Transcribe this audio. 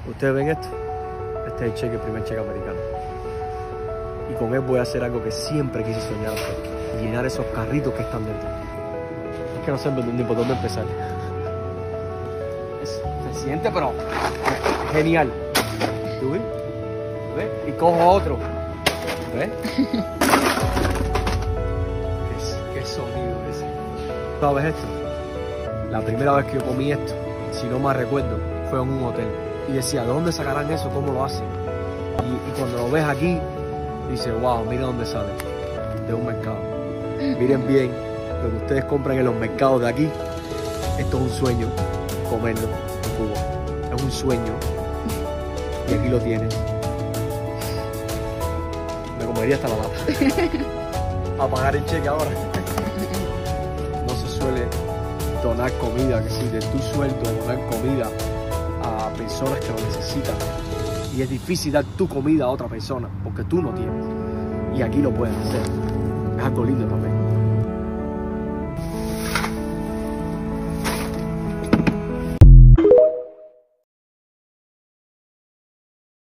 Ustedes ven esto. Este es el cheque, el primer cheque americano. Y con él voy a hacer algo que siempre quise soñar hacer. Llenar esos carritos que están dentro. Es que no sé ni por dónde empezar. Se siente, pero genial. ¿Tú ves? ¿Ves? Y cojo otro. ¿Ves? ¿Qué sonido ese? ¿Sabes esto? La primera vez que yo comí esto, si no me recuerdo, fue en un hotel. Y decía, ¿de dónde sacarán eso? ¿Cómo lo hacen? Y cuando lo ves aquí, dices, wow, mira dónde sale. De un mercado. Miren bien, lo que ustedes compran en los mercados de aquí, esto es un sueño, comerlo en Cuba. Es un sueño. Y aquí lo tienes. Me comería hasta la lata. A pagar el cheque ahora. No se suele donar comida, que si de tu sueldo donar comida a personas que lo necesitan. Y es difícil dar tu comida a otra persona porque tú no tienes. Y aquí lo puedes hacer. Es algo lindo también.